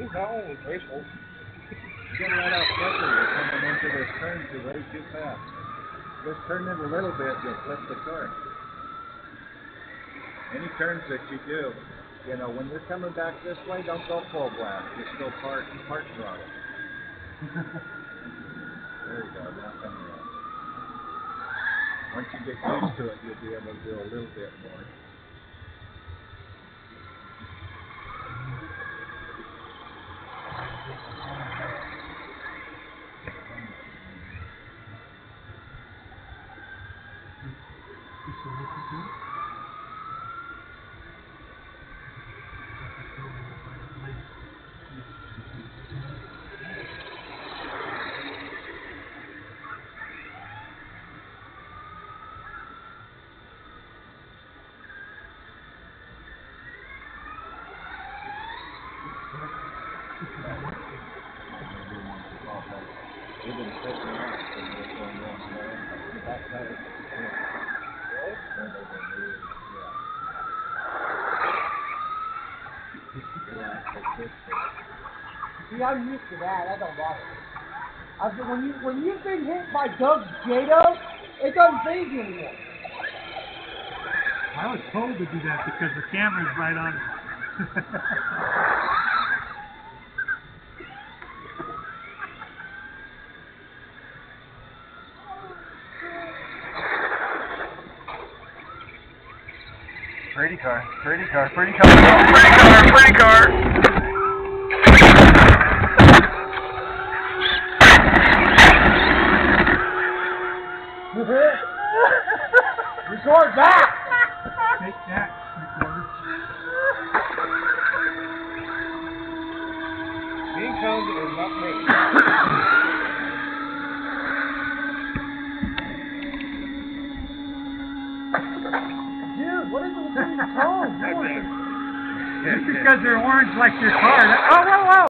He's not only graceful. You gotta let out pressure. You're coming into this turn way too fast. Just turn it a little bit, you'll flip the car. Any turns that you do, you know, when you're coming back this way, don't go full blast. Just go park throttle. There you go, now come around. Once you get used to it, you'll be able to do a little bit more. They've been taking off and they're going down slow. The backside is good. Really? Then they're going to move. Yeah. See, I'm used to that. That don't bother me. When you've been hit by Doug's Jado, it doesn't faze you anymore. I was told to do that because the camera's right on it. Pretty car, pretty car, pretty car, pretty car, pretty car. Record back! Take that, recorder. Being cones is not me. Dude, what is it with these cones? Just because they're orange like your car. Oh, whoa, whoa!